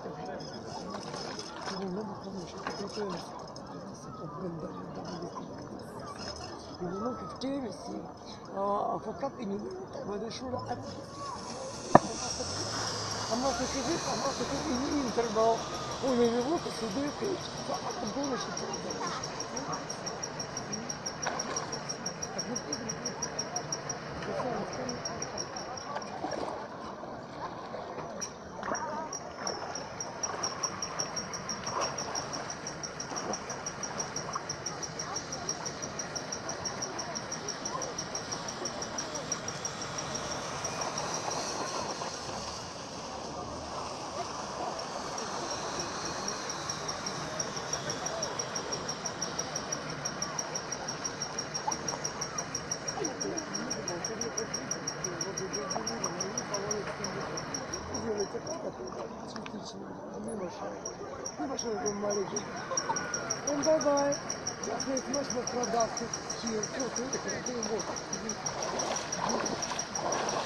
Воно потому що таке ممكن تمسي فقط إني هذا شو لا أما تكذب أما تكذب إني إنترنو ولا يبغى تصدق فأقول شو Не машина маленький. Бай-бай. Я опять ночь продавцы. Все, это вот.